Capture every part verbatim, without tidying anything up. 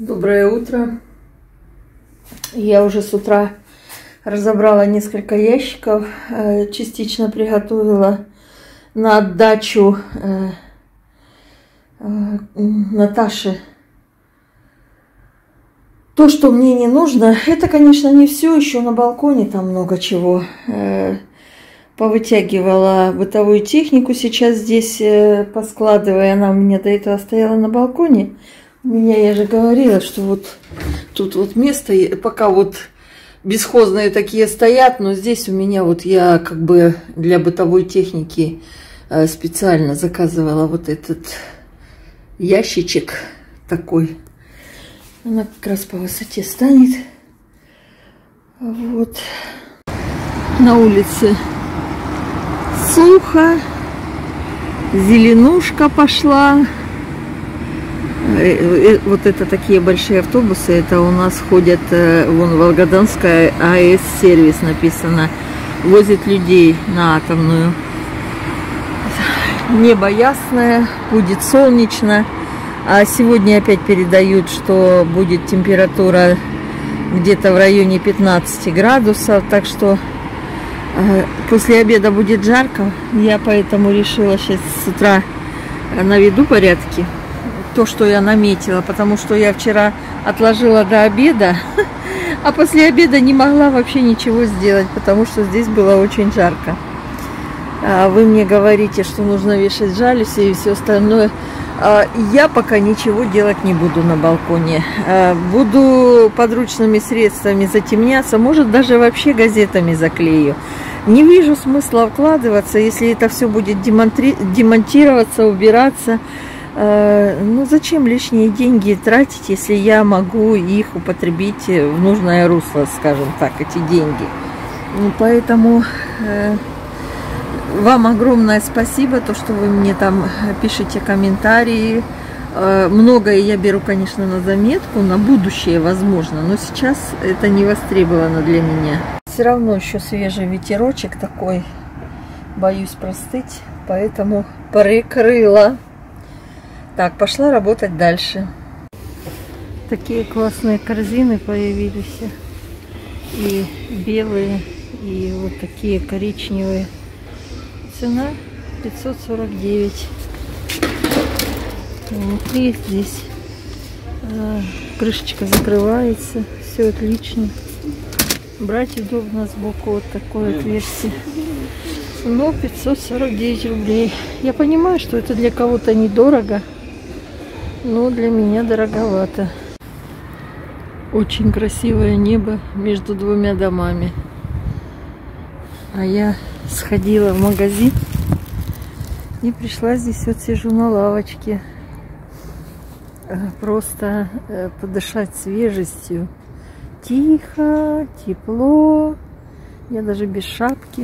Доброе утро. Я уже с утра разобрала несколько ящиков, частично приготовила на отдачу Наташе то, что мне не нужно. Это, конечно, не все, еще на балконе там много чего. Повытягивала бытовую технику сейчас здесь, поскладывая. Она у меня до этого стояла на балконе. У меня, я же говорила, что вот тут вот место, пока вот бесхозные такие стоят, но здесь у меня вот я как бы для бытовой техники специально заказывала вот этот ящичек такой. Она как раз по высоте станет. Вот. На улице сухо, зеленушка пошла. Вот это такие большие автобусы, это у нас ходят, вон Волгодонская АЭС сервис написано, возит людей на атомную. Небо ясное, будет солнечно, а сегодня опять передают, что будет температура где-то в районе пятнадцати градусов, так что после обеда будет жарко. Я поэтому решила сейчас с утра наведу порядки. То, что я наметила, потому что я вчера отложила до обеда, а после обеда не могла вообще ничего сделать, потому что здесь было очень жарко. Вы мне говорите, что нужно вешать жалюзи и все остальное. Я пока ничего делать не буду на балконе. Буду подручными средствами затемняться, может даже вообще газетами заклею. Не вижу смысла вкладываться, если это все будет демонтироваться, убираться. Ну зачем лишние деньги тратить, если я могу их употребить в нужное русло, скажем так, эти деньги. Ну, поэтому э, вам огромное спасибо, то, что вы мне там пишете комментарии. Э, многое я беру, конечно, на заметку, на будущее, возможно, но сейчас это не востребовано для меня. Все равно еще свежий ветерочек такой, боюсь простыть, поэтому прикрыла. Так, пошла работать дальше. Такие классные корзины появились. И белые, и вот такие коричневые. Цена пятьсот сорок девять. Внутри здесь э, крышечка закрывается. Все отлично. Брать удобно сбоку вот такое отверстие. Но пятьсот сорок девять рублей. Я понимаю, что это для кого-то недорого. Но для меня дороговато. Очень красивое небо между двумя домами. А я сходила в магазин и пришла здесь, вот сижу на лавочке. Просто подышать свежестью. Тихо, тепло. Я даже без шапки.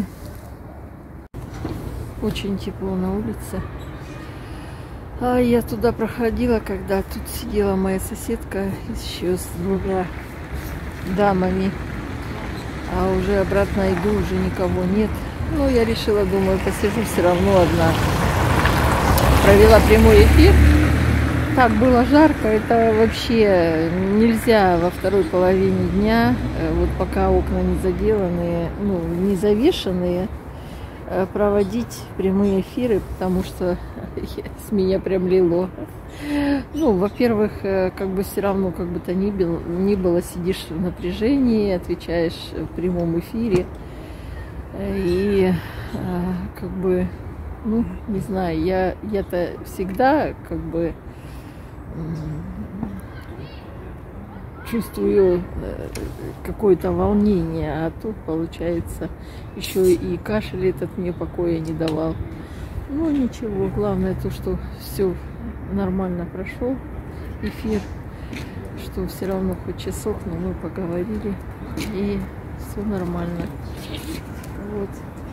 Очень тепло на улице. А я туда проходила, когда тут сидела моя соседка еще с двумя дамами. А уже обратно иду, уже никого нет. Ну, я решила, думаю, посижу все равно одна. Провела прямой эфир. Так было жарко, это вообще нельзя во второй половине дня, вот пока окна не заделанные, ну, не завешенные, проводить прямые эфиры, потому что с меня прям лило. Ну, во-первых, как бы все равно, как бы то ни было, ни было, сидишь в напряжении, отвечаешь в прямом эфире. И как бы, ну, не знаю, я, я-то всегда как бы чувствую какое-то волнение, а тут получается еще и кашель этот мне покоя не давал. Ну ничего, главное то, что все нормально прошел эфир, что все равно хоть часок, но мы поговорили и все нормально. Вот.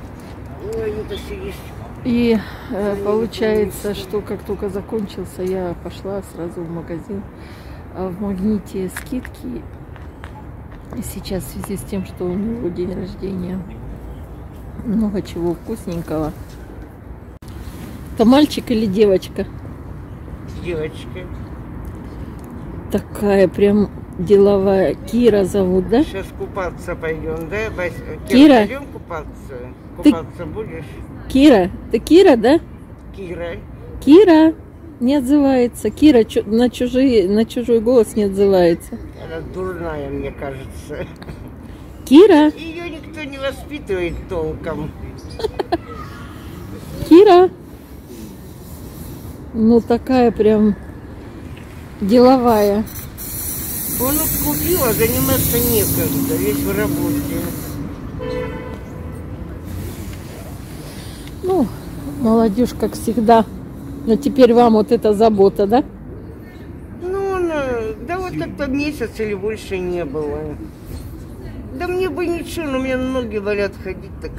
И э, получается, что как только закончился, я пошла сразу в магазин. А в Магните скидки сейчас в связи с тем, что у него день рождения. Много чего вкусненького. Это мальчик или девочка? Девочка. такая прям деловая. Кира зовут, да? Сейчас купаться пойдем, да? Кира, Кира? пойдем купаться? Купаться ты... будешь? Кира? Ты Кира, да? Кира. Кира не отзывается. Кира чу на, чужие, на чужой голос не отзывается. Она дурная, мне кажется. Кира? Ее никто не воспитывает толком. Кира? Ну, такая прям деловая. Он купил, а заниматься некогда, весь в работе. Ну, молодежь, как всегда. Но теперь вам вот эта забота, да? Ну, да вот как-то месяц или больше не было. Да мне бы ничего, но у меня ноги болят ходить так.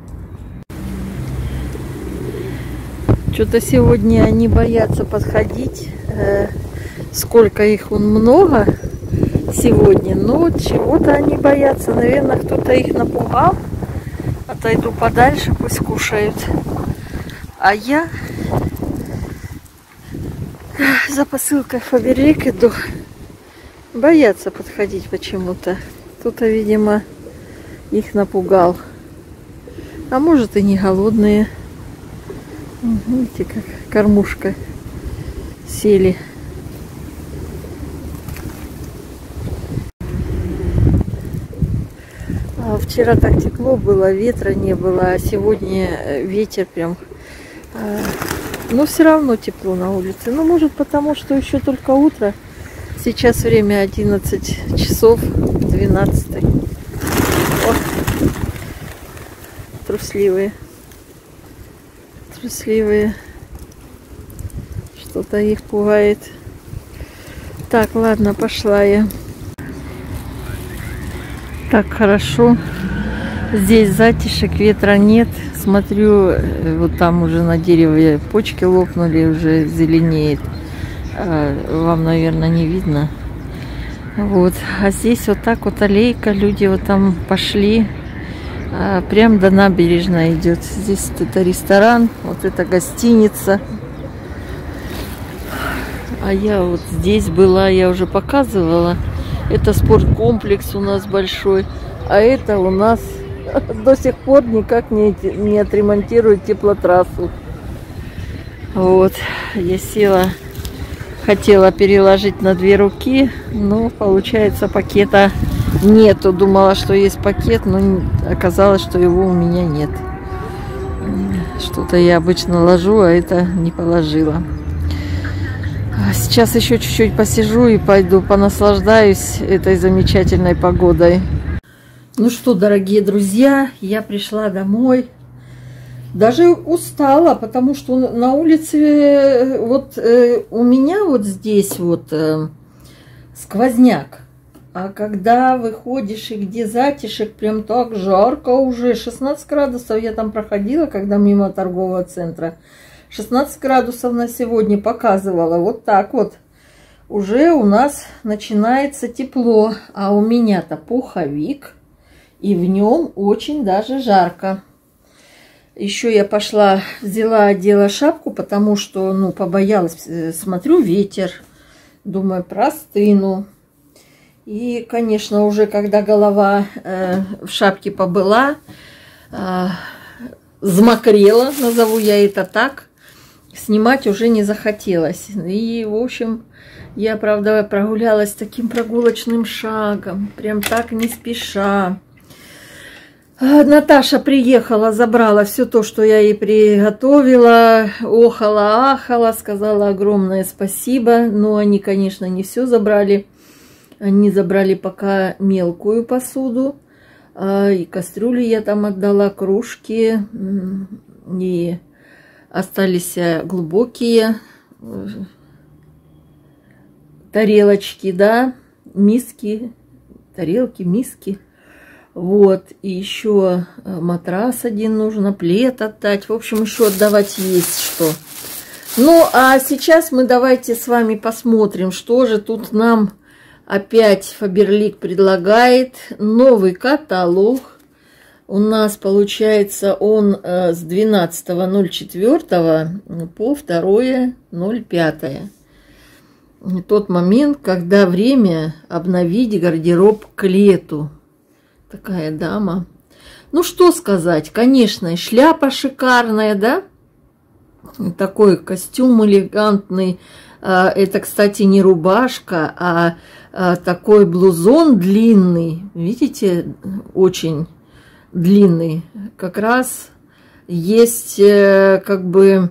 Что-то сегодня они боятся подходить. Э, сколько их вон много сегодня. Но чего-то они боятся. Наверное, кто-то их напугал. Отойду подальше, пусть кушают. А я за посылкой Фаберлик иду. Боятся подходить почему-то. Кто-то, видимо, их напугал. А может, и не голодные. Видите, как кормушка сели. А вчера так тепло было, ветра не было, а сегодня ветер прям. Но все равно тепло на улице. Ну, может, потому что еще только утро. Сейчас время одиннадцать часов двенадцать. О, трусливые. Трусливые. Что-то их пугает. Так, ладно, пошла я. Так, хорошо. Здесь затишек, ветра нет. Смотрю, вот там уже на дереве почки лопнули, уже зеленеет. Вам, наверное, не видно. Вот. А здесь вот так вот аллейка, люди вот там пошли. Прям до набережной идет. Здесь вот это ресторан, вот это гостиница. А я вот здесь была, я уже показывала. Это спорткомплекс у нас большой. А это у нас до сих пор никак не, не отремонтируют теплотрассу. Вот. Я села, хотела переложить на две руки, но получается пакета нету. Думала, что есть пакет, но оказалось, что его у меня нет. Что-то я обычно ложу, а это не положила. Сейчас еще чуть-чуть посижу и пойду понаслаждаюсь этой замечательной погодой. Ну что, дорогие друзья, я пришла домой. Даже устала, потому что на улице вот э, у меня вот здесь вот э, сквозняк. А когда выходишь и где затишек, прям так жарко уже. шестнадцать градусов я там проходила, когда мимо торгового центра. шестнадцать градусов на сегодня показывала. Вот так вот. Уже у нас начинается тепло. А у меня-то пуховик. И в нем очень даже жарко. Еще я пошла, взяла, одела шапку, потому что, ну, побоялась. Смотрю, ветер. Думаю, простыну. И, конечно, уже когда голова э, в шапке побыла, э, взмокрела, назову я это так, снимать уже не захотелось. И, в общем, я, правда, прогулялась таким прогулочным шагом, прям так не спеша. Наташа приехала, забрала все то, что я ей приготовила, охала-ахала, сказала огромное спасибо. Но они, конечно, не все забрали. Они забрали пока мелкую посуду. И кастрюли я там отдала, кружки. И остались глубокие тарелочки, да, миски, тарелки, миски. Вот, и еще матрас один нужно, плед отдать. В общем, еще отдавать есть что. Ну, а сейчас мы давайте с вами посмотрим, что же тут нам опять Фаберлик предлагает. Новый каталог. У нас получается он с двенадцатого ноль четвёртого по второе ноль пятое. тот момент, когда время обновить гардероб к лету. Такая дама. Ну, что сказать, конечно, шляпа шикарная, да? Такой костюм элегантный. Это, кстати, не рубашка, а такой блузон длинный. Видите, очень длинный. Как раз есть как бы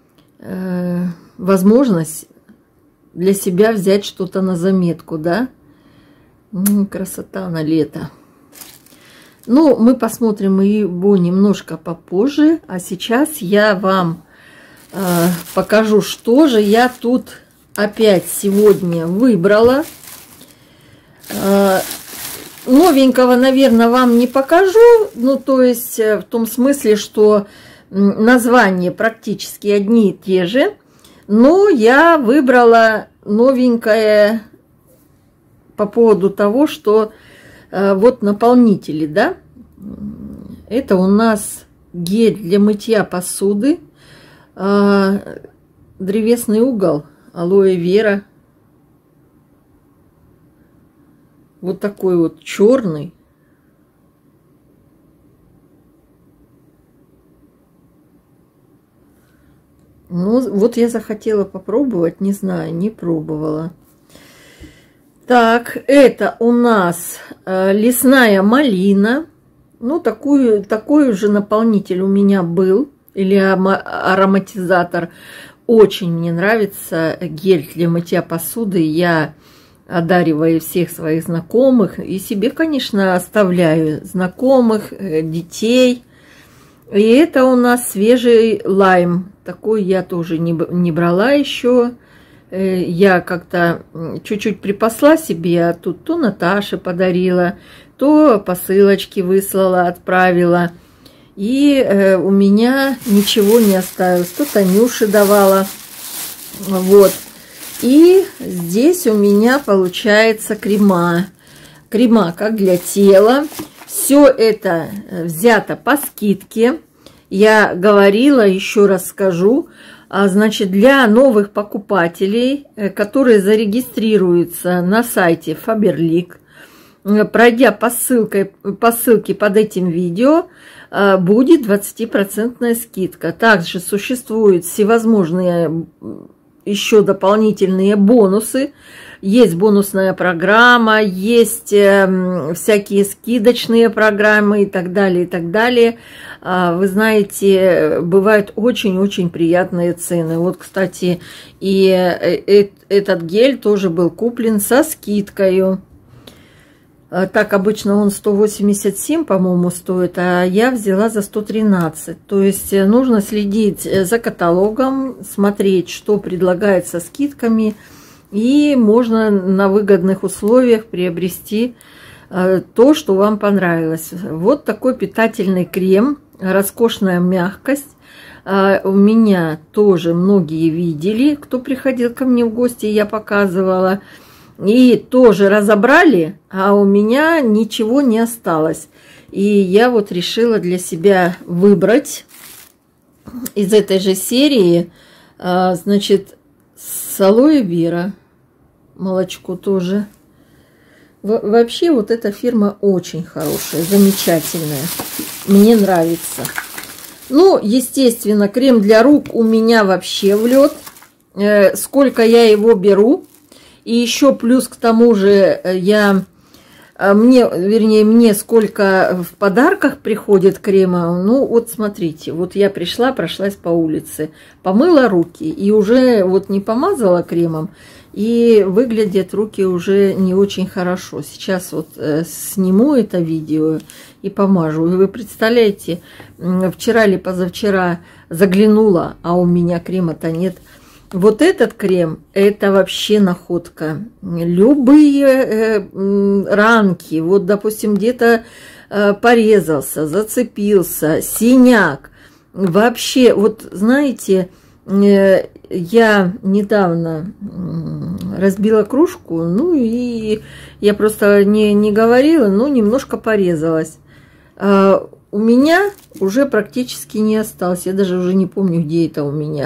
возможность для себя взять что-то на заметку, да? Красота на лето. Ну, мы посмотрим его немножко попозже. А сейчас я вам э, покажу, что же я тут опять сегодня выбрала. Э, новенького, наверное, вам не покажу. Ну, то есть, в том смысле, что названия практически одни и те же. Но я выбрала новенькое по поводу того, что э, вот наполнители, да, это у нас гель для мытья посуды, э, древесный угол, алоэ вера, вот такой вот черный. Ну, вот я захотела попробовать, не знаю, не пробовала. Так, это у нас э, лесная малина. Ну, такую, такой же наполнитель у меня был, или ароматизатор. Очень мне нравится гель для мытья посуды. Я одариваю всех своих знакомых. И себе, конечно, оставляю знакомых, э, детей. И это у нас свежий лайм. Такой я тоже не, не брала еще. Я как-то чуть-чуть припасла себе, а тут то Наташе подарила, то посылочки выслала, отправила. И э, у меня ничего не осталось. То Танюше давала. Вот. И здесь у меня получается крема. Крема как для тела. Все это взято по скидке. Я говорила, еще раз скажу, значит, для новых покупателей, которые зарегистрируются на сайте Faberlic, пройдя по ссылке, по ссылке под этим видео, будет двадцатипроцентная скидка. Также существуют всевозможные еще дополнительные бонусы. Есть бонусная программа, есть э, всякие скидочные программы и так далее, и так далее. А, вы знаете, бывают очень-очень приятные цены. Вот, кстати, и э, этот гель тоже был куплен со скидкой. А, так, обычно он сто восемьдесят семь, по-моему, стоит, а я взяла за сто тринадцать. То есть нужно следить за каталогом, смотреть, что предлагается со скидками. И можно на выгодных условиях приобрести э, то, что вам понравилось. Вот такой питательный крем, роскошная мягкость. Э, у меня тоже многие видели, кто приходил ко мне в гости, я показывала. И тоже разобрали, а у меня ничего не осталось. И я вот решила для себя выбрать из этой же серии, э, значит, с алоэ вера. Молочко тоже. Во вообще вот эта фирма очень хорошая, замечательная. Мне нравится. Ну, естественно, крем для рук у меня вообще в лед. Э, сколько я его беру. И еще плюс к тому же я... Мне, вернее, мне сколько в подарках приходит крема. Ну, вот смотрите. Вот я пришла, прошлась по улице. Помыла руки. И уже вот не помазала кремом. И выглядят руки уже не очень хорошо. Сейчас вот э, сниму это видео и помажу. И вы представляете, вчера или позавчера заглянула, а у меня крема-то нет. Вот этот крем, это вообще находка. Любые э, ранки, вот, допустим, где-то э, порезался, зацепился, синяк. Вообще, вот, знаете... Э, Я недавно разбила кружку, ну и я просто не, не говорила, но немножко порезалась. А у меня уже практически не осталось. Я даже уже не помню, где это у меня.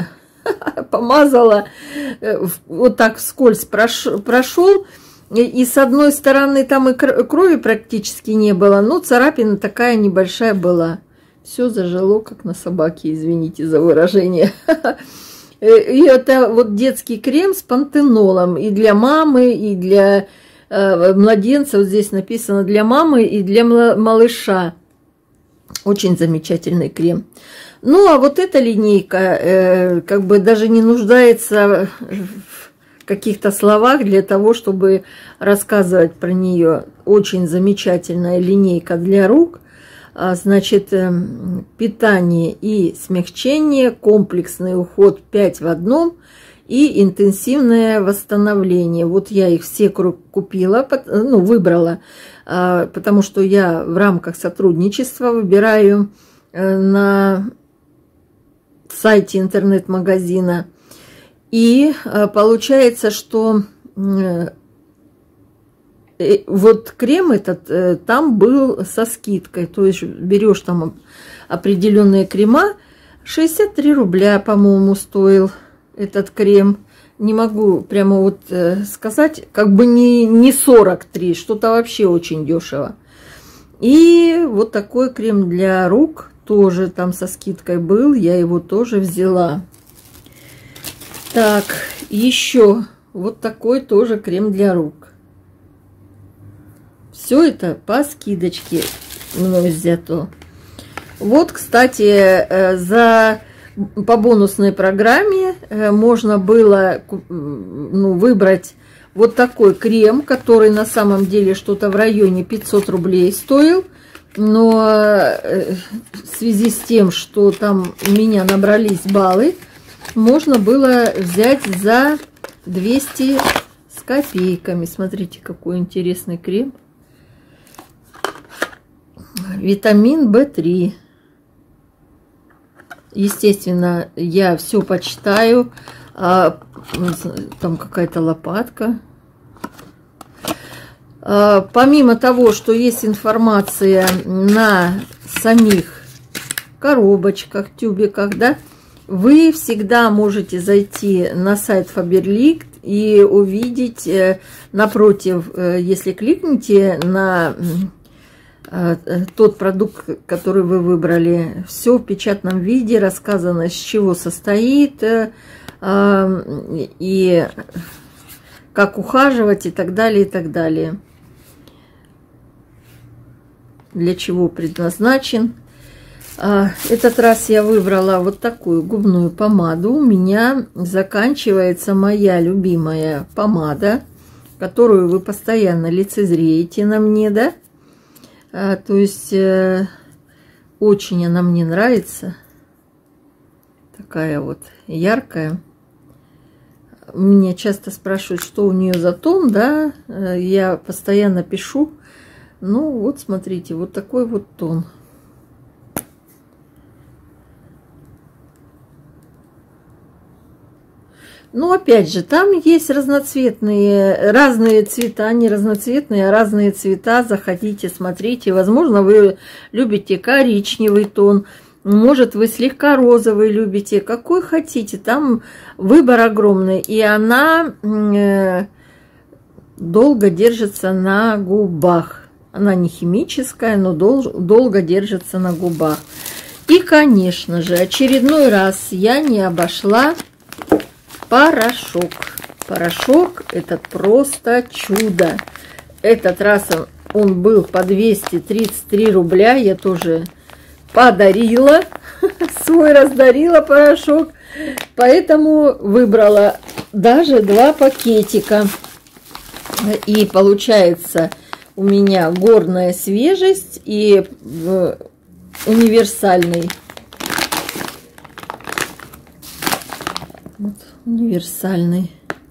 помазала, вот так вскользь прошел. И с одной стороны там и крови практически не было, но царапина такая небольшая была. Все зажило, как на собаке, извините за выражение. И это вот детский крем с пантенолом и для мамы, и для э, младенца. Вот здесь написано для мамы и для малыша. Очень замечательный крем. Ну, а вот эта линейка э, как бы даже не нуждается в каких-то словах для того, чтобы рассказывать про нее. Очень замечательная линейка для рук. Значит, питание и смягчение, комплексный уход пять в одном и интенсивное восстановление. Вот я их все купила, ну, выбрала, потому что я в рамках сотрудничества выбираю на сайте интернет-магазина. И получается, что вот крем этот там был со скидкой, то есть берешь там определенные крема, шестьдесят три рубля, по-моему, стоил этот крем. Не могу прямо вот сказать, как бы не, не сорок три, что-то вообще очень дешево. И вот такой крем для рук тоже там со скидкой был, я его тоже взяла. Так, еще вот такой тоже крем для рук. Все это по скидочке мной взято. Вот, кстати, за, по бонусной программе можно было ну, выбрать вот такой крем, который на самом деле что-то в районе пятьсот рублей стоил. Но в связи с тем, что там у меня набрались баллы, можно было взять за двести с копейками. Смотрите, какой интересный крем. Витамин бэ три. Естественно, я все почитаю. А, там какая-то лопатка. А, помимо того, что есть информация на самих коробочках, тюбиках, да, вы всегда можете зайти на сайт Faberlic и увидеть напротив, если кликните на тот продукт, который вы выбрали, все в печатном виде, рассказано, с чего состоит, и как ухаживать, и так далее, и так далее. Для чего предназначен. Этот раз я выбрала вот такую губную помаду. У меня заканчивается моя любимая помада, которую вы постоянно лицезреете на мне, да? А, то есть э, очень она мне нравится. Такая вот яркая. Меня часто спрашивают, что у нее за тон, да? Я постоянно пишу. Ну вот смотрите, вот такой вот тон. Ну, опять же, там есть разноцветные, разные цвета, не разноцветные, а разные цвета. Заходите, смотрите. Возможно, вы любите коричневый тон. Может, вы слегка розовый любите. Какой хотите. Там выбор огромный. И она э, долго держится на губах. Она не химическая, но дол долго держится на губах. И, конечно же, очередной раз я не обошла порошок. Порошок – это просто чудо. Этот раз он, он был по двести тридцать три рубля. Я тоже подарила, свой раздарила порошок. Поэтому выбрала даже два пакетика. И получается у меня горная свежесть и универсальный. Вот, универсальный.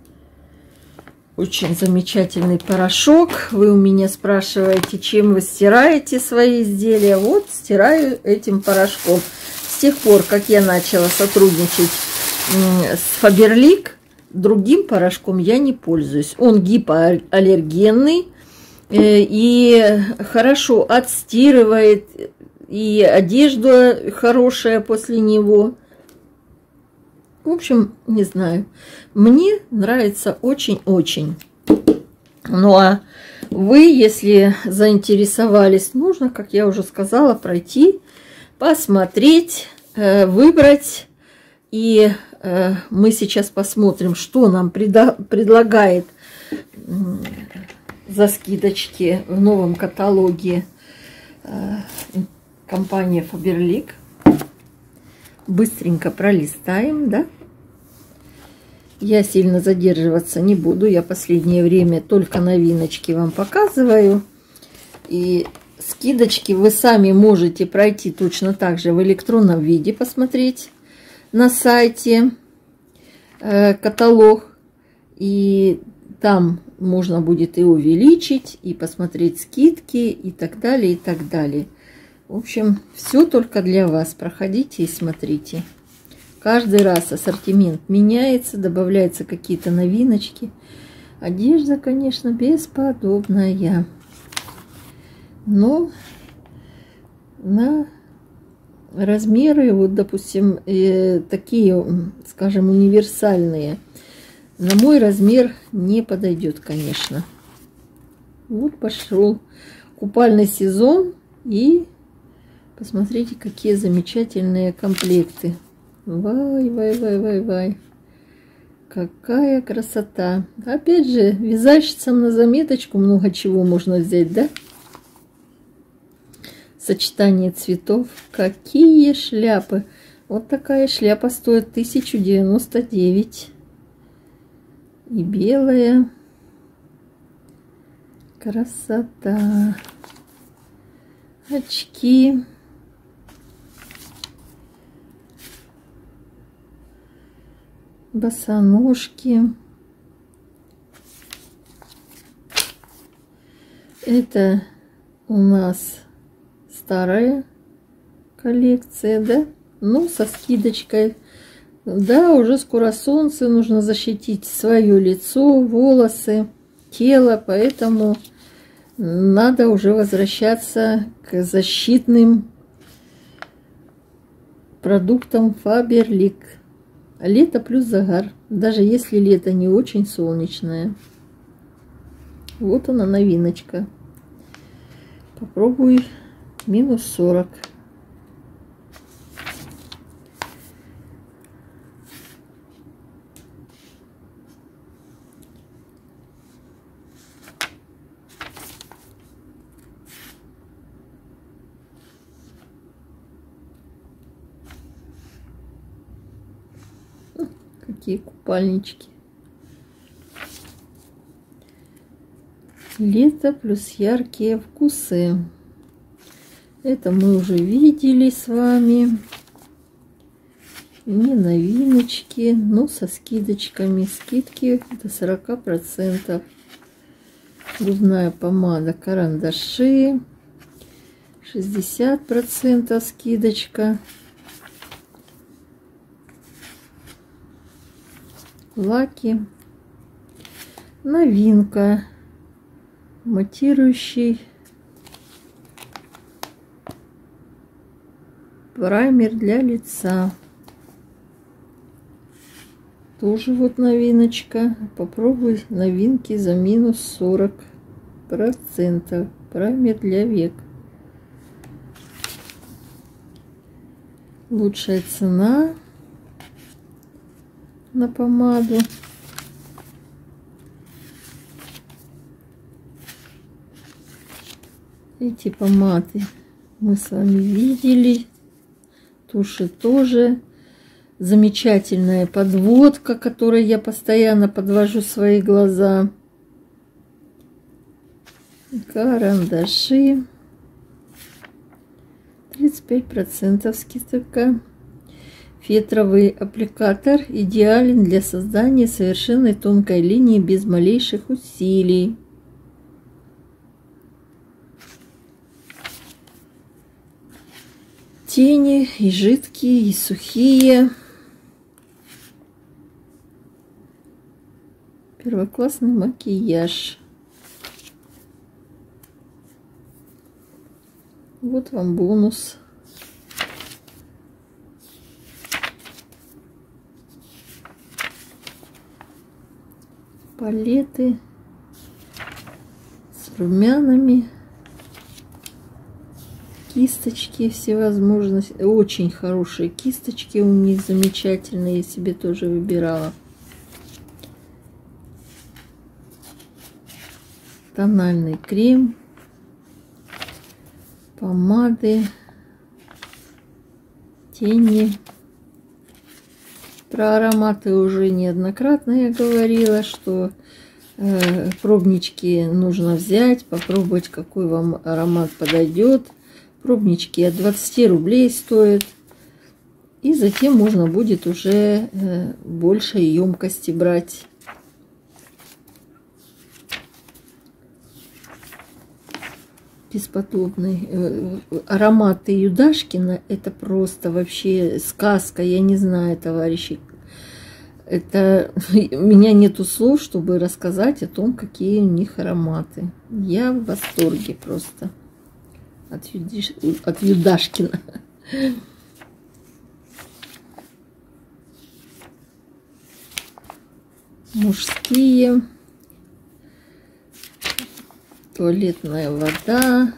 Очень замечательный порошок. Вы у меня спрашиваете, чем вы стираете свои изделия. Вот, стираю этим порошком. С тех пор, как я начала сотрудничать с Faberlic, другим порошком я не пользуюсь. Он гипоаллергенный и хорошо отстирывает, и одежда хорошая после него. В общем, не знаю. Мне нравится очень-очень. Ну а вы, если заинтересовались, нужно, как я уже сказала, пройти, посмотреть, выбрать. И мы сейчас посмотрим, что нам предлагает за скидочки в новом каталоге компания Faberlic. Быстренько пролистаем, да? Я сильно задерживаться не буду. Я последнее время только новиночки вам показываю. И скидочки вы сами можете пройти точно так же в электронном виде, посмотреть на сайте э, каталог. И там можно будет и увеличить, и посмотреть скидки, и так далее, и так далее. В общем, все только для вас. Проходите и смотрите. Каждый раз ассортимент меняется, добавляются какие-то новиночки. Одежда, конечно, бесподобная. Но на размеры, вот, допустим, э, такие, скажем, универсальные, на мой размер не подойдет, конечно. Вот пошел купальный сезон, и посмотрите, какие замечательные комплекты. Вай, вай, вай, вай, вай. Какая красота. Опять же, вязальщицам на заметочку много чего можно взять, да? Сочетание цветов. Какие шляпы. Вот такая шляпа стоит тысяча девяносто девять. И белая. Красота. Очки. Босоножки. Это у нас старая коллекция, да? Ну, со скидочкой. Да, уже скоро солнце, нужно защитить свое лицо, волосы, тело, поэтому надо уже возвращаться к защитным продуктам Faberlic. Лето плюс загар, даже если лето не очень солнечное. Вот она новиночка. Попробуй минус сорок. Какие купальнички. Лето плюс яркие вкусы. Это мы уже видели с вами. Не новиночки, но со скидочками. Скидки до сорока процентов. Губная помада, карандаши. шестьдесят процентов скидочка. Лаки. Новинка. Матирующий праймер для лица. Тоже вот новиночка. Попробуй новинки за минус сорок процентов. Праймер для век. Лучшая цена на помаду. Эти помады мы с вами видели. Туши тоже. Замечательная подводка, которой я постоянно подвожу свои глаза. Карандаши. тридцать пять процентов скидка. Фетровый аппликатор идеален для создания совершенной тонкой линии без малейших усилий. Тени и жидкие, и сухие. Первоклассный макияж. Вот вам бонус. Палеты с румянами. Кисточки всевозможные. Очень хорошие кисточки у них, замечательные. Я себе тоже выбирала. Тональный крем. Помады. Тени. Про ароматы уже неоднократно я говорила, что э, пробнички нужно взять, попробовать, какой вам аромат подойдет. Пробнички от двадцати рублей стоят. И затем можно будет уже э, больше емкости брать. Бесподобный. Э, ароматы Юдашкина — это просто вообще сказка. Я не знаю, товарищи. Это у меня нету слов, чтобы рассказать о том, какие у них ароматы. Я в восторге просто. От, Юдиш... от Юдашкина. Мужские. Туалетная вода.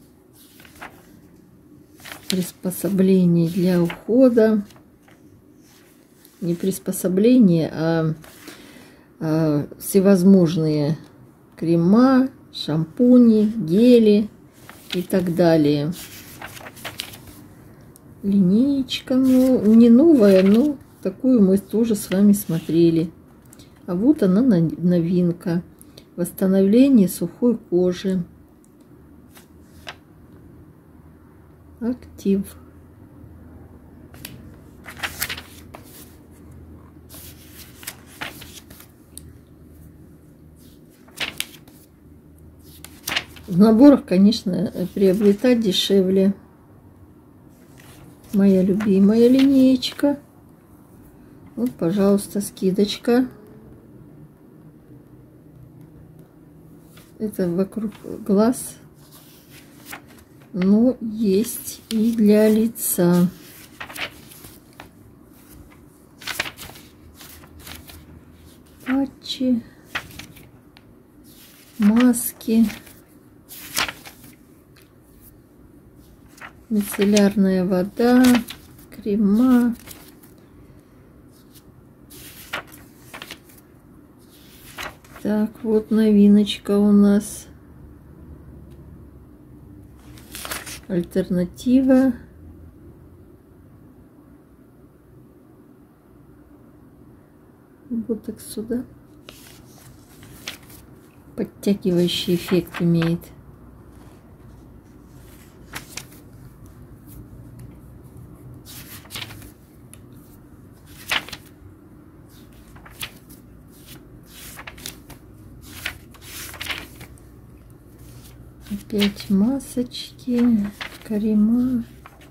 Приспособление для ухода. Не приспособление, а, а всевозможные крема, шампуни, гели и так далее. Линеечка, ну, не новая, но такую мы тоже с вами смотрели. А вот она, новинка. Восстановление сухой кожи. Актив. В наборах, конечно, приобретать дешевле. Моя любимая линеечка. Вот, пожалуйста, скидочка. Это вокруг глаз. Но есть и для лица. Патчи. Маски. Мицеллярная вода, крема. Так, вот новиночка у нас. Альтернатива. Вот так сюда. Подтягивающий эффект имеет. Опять масочки, крема.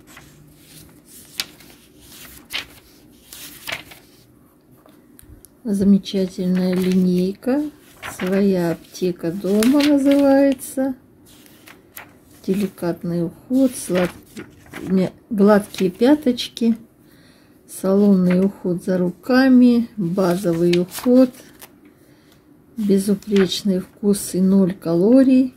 Замечательная линейка. Своя аптека дома называется. Деликатный уход, сладкие, гладкие пяточки, салонный уход за руками, базовый уход, безупречный вкус и ноль калорий.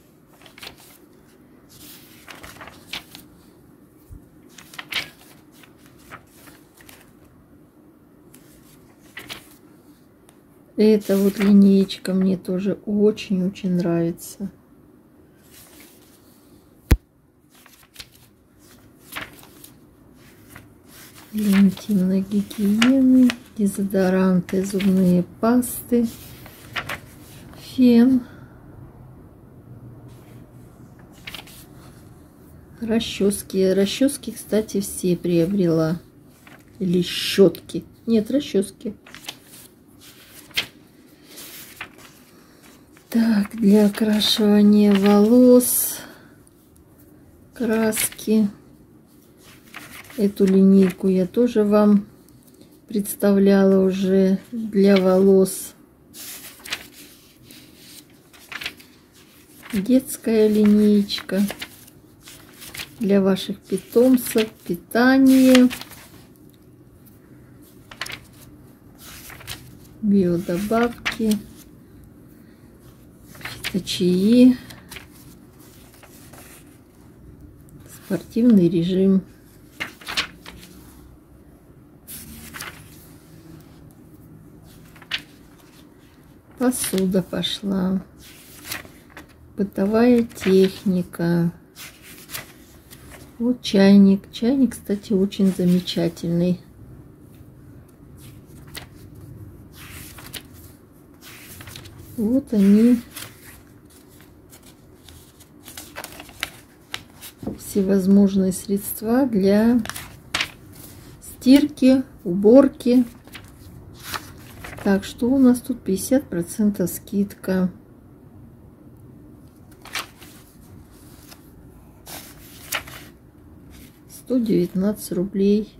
Эта вот линеечка мне тоже очень-очень нравится. Для интимной гигиены, дезодоранты, зубные пасты, фен, расчески. Расчески, кстати, все приобрела. Или щетки. Нет, расчески. Так, для окрашивания волос краски. Эту линейку я тоже вам представляла уже для волос. Детская линеечка для ваших питомцев, питание, биодобавки. ТЧИ, спортивный режим. Посуда пошла. Бытовая техника. Вот чайник. Чайник, кстати, очень замечательный. Вот они. Всевозможные средства для стирки, уборки. Так, что у нас тут? пятьдесят процентов скидка. сто девятнадцать рублей.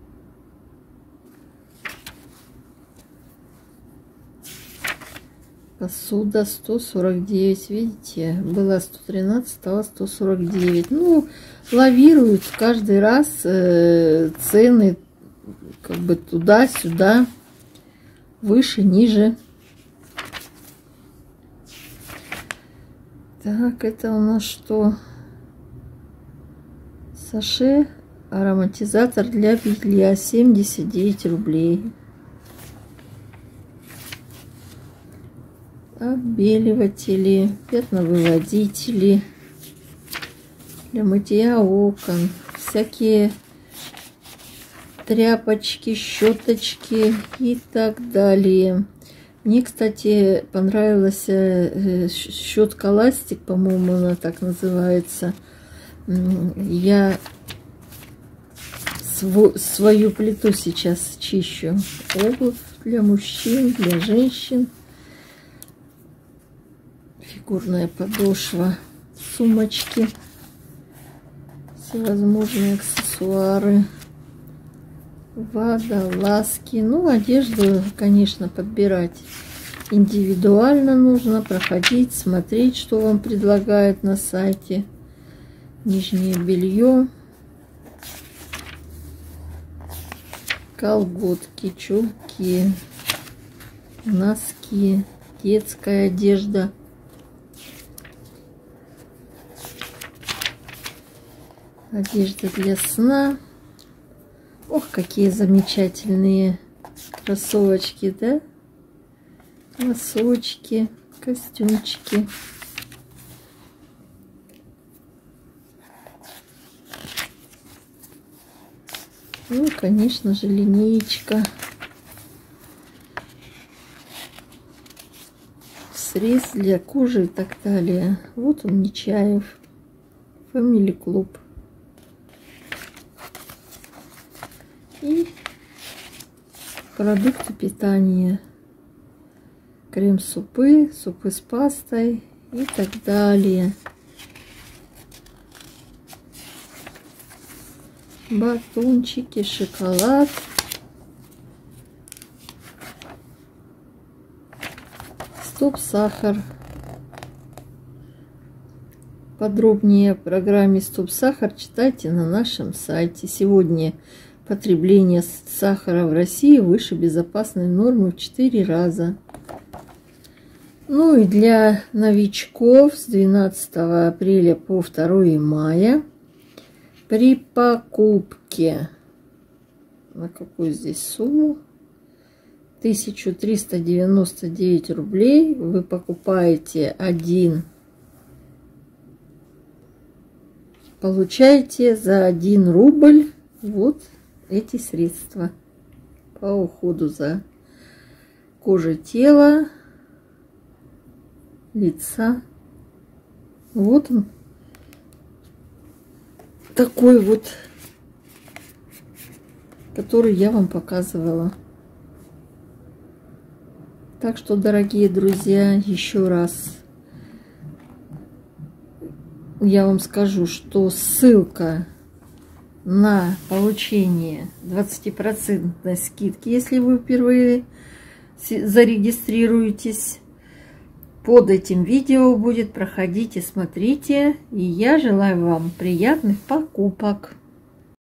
Посуда сто сорок девять. Видите, было сто тринадцать, стало сто сорок девять. Ну, лавируют каждый раз э, цены как бы туда-сюда. Выше, ниже. Так, это у нас что? Саше ароматизатор для белья. семьдесят девять рублей. Отбеливатели, пятновыводители для мытья окон. Всякие тряпочки, щеточки и так далее. Мне, кстати, понравилась щетка ластик, по-моему, она так называется. Я свою плиту сейчас чищу. Обувь для мужчин, для женщин. Фигурная подошва, сумочки, всевозможные аксессуары. Водолазки. Ну, одежду, конечно, подбирать индивидуально нужно. Проходить, смотреть, что вам предлагают на сайте. Нижнее белье. Колготки, чулки, носки, детская одежда. Одежда для сна. Ох, какие замечательные кроссовочки, да? Носочки, костюмчики. Ну, конечно же, линеечка. Срез для кожи и так далее. Вот он, Нечаев. Family Club. И продукты питания. Крем-супы, супы с пастой и так далее. Батончики, шоколад. Стоп-сахар. Подробнее о программе «Стоп-сахар» читайте на нашем сайте. Сегодня потребление сахара в России выше безопасной нормы в четыре раза. Ну и для новичков с двенадцатого апреля по второе мая при покупке, на какую здесь сумму, тысяча триста девяносто девять рублей, вы покупаете один, получаете за один рубль вот эти средства по уходу за кожей тела, лица. Вот он, такой вот, который я вам показывала. Так что, дорогие друзья, еще раз я вам скажу, что ссылка на получение двадцатипроцентной скидки, если вы впервые зарегистрируетесь, под этим видео будет. Проходите, смотрите. И я желаю вам приятных покупок.